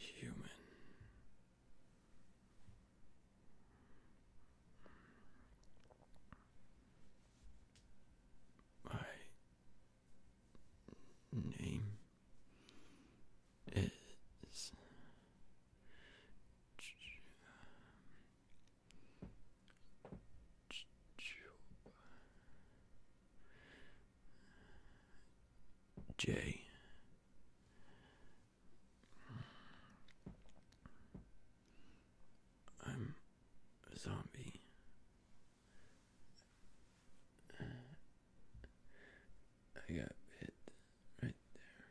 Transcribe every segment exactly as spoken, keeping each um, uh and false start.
human. My name is J. I'm a zombie. I got bit right there.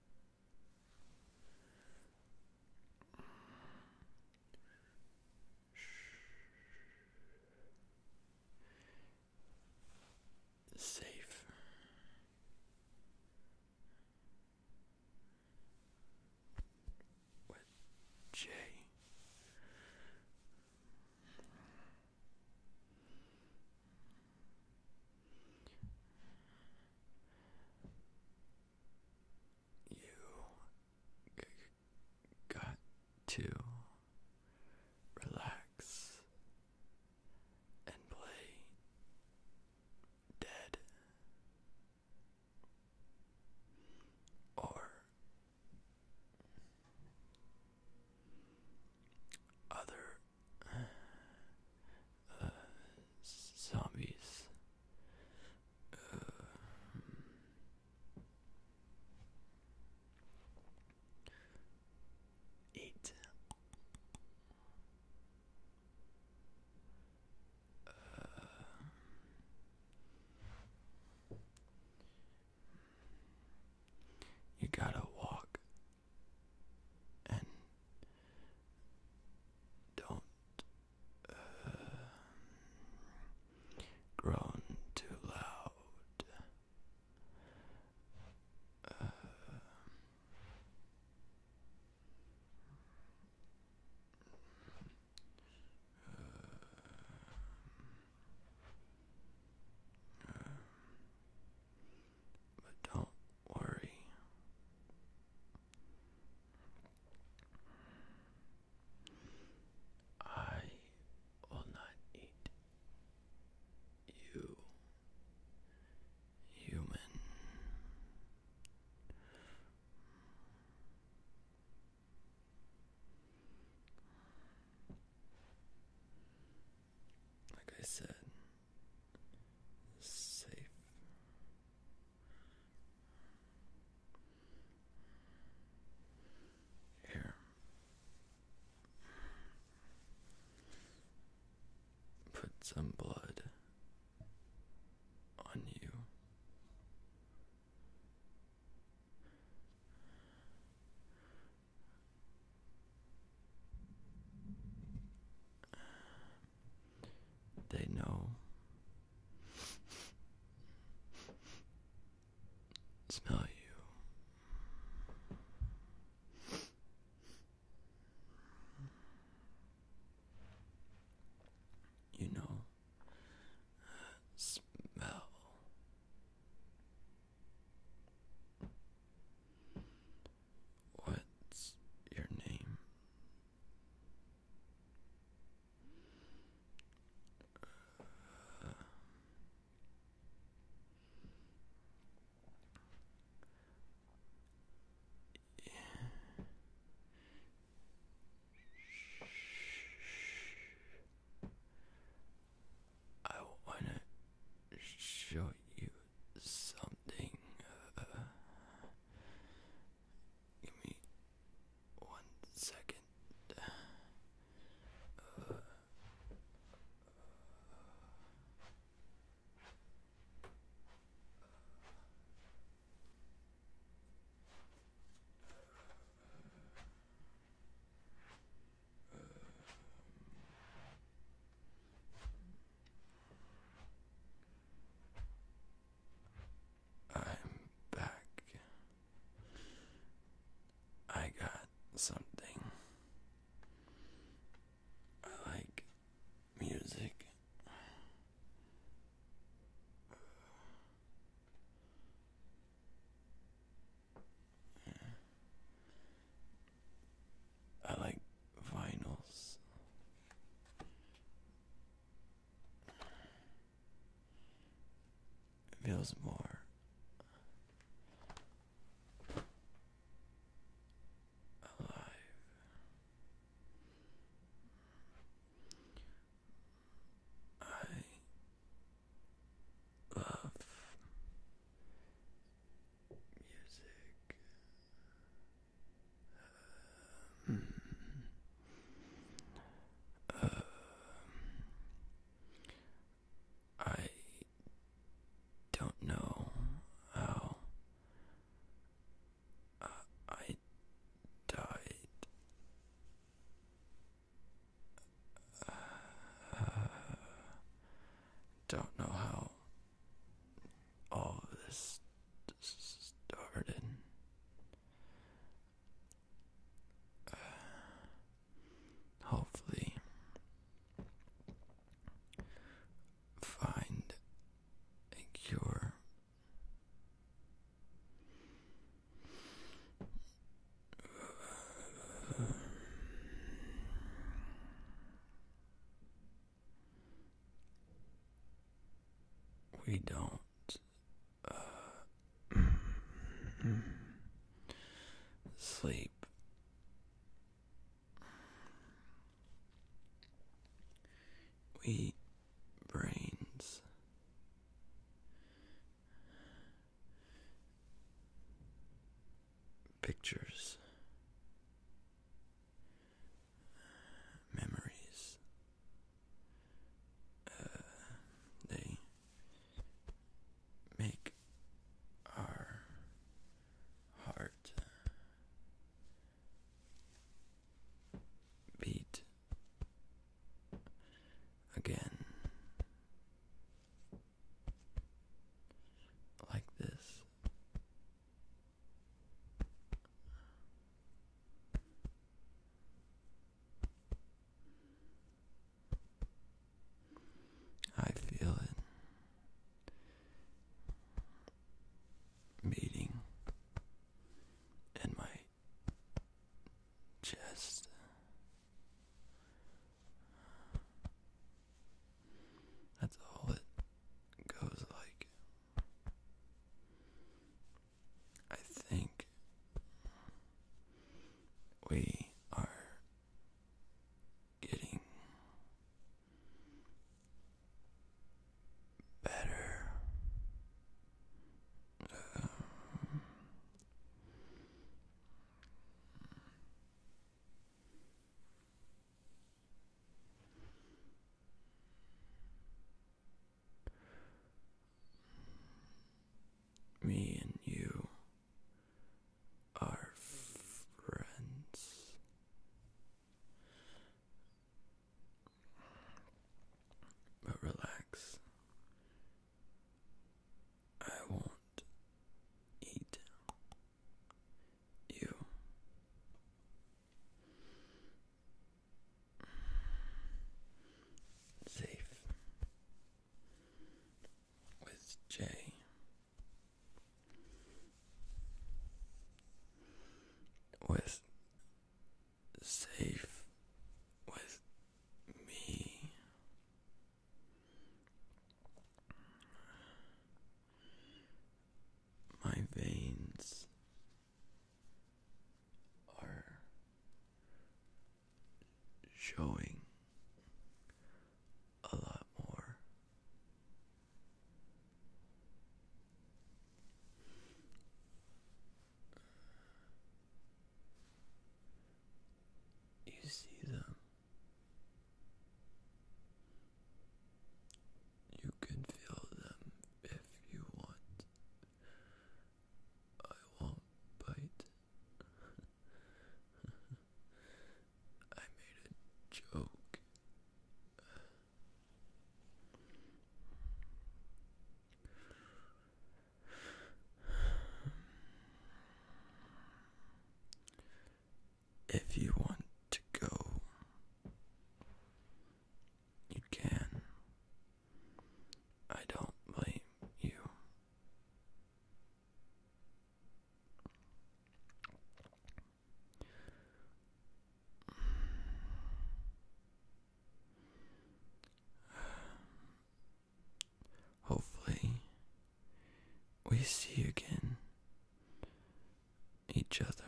Safe. What, J? You g- got to relax and play dead or other uh, zombies. Uh, eat. You gotta walk and don't uh, groan too loud. Uh, but don't worry. I will not eat you, human. Like I said, safe. Here. Put some blood on you. They know. Smell you. You know feels more alive. I love music. Um, uh, I don't know how uh, I died. Uh, don't know how all of this started. Uh, hopefully, find a cure. We don't uh, sleep. We brains. Pictures. Memories. Uh, they make our heart beat again like this. I feel it beating in my chest. That's all it goes like. I think we are getting better. Uh, me and you are friends. But relax. I won't eat you. Safe with Jay. With safe with me. My veins are showing a lot more. You see them. You can feel them if you want. I won't bite. I made a joke. see again each other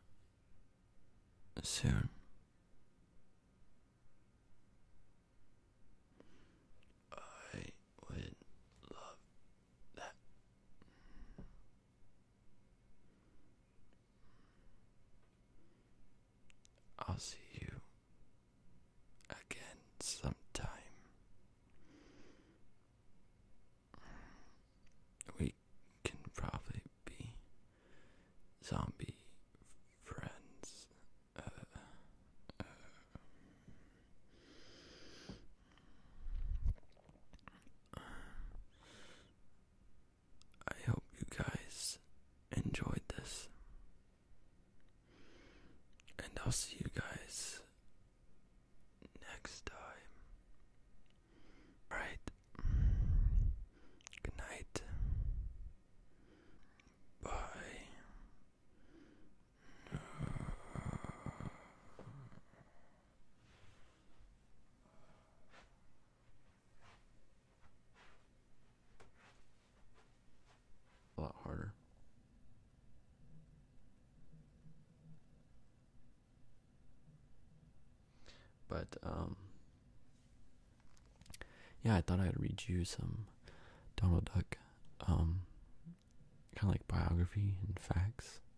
soon. I would love that. I'll see you again sometime. We can probably be zombie friends. Uh, uh, I hope you guys enjoyed this. And I'll see you guys next time. Alright. Good night. Bye. A lot harder. But, um, yeah, I thought I'd read you some Donald Duck, um, kind of like biography and facts.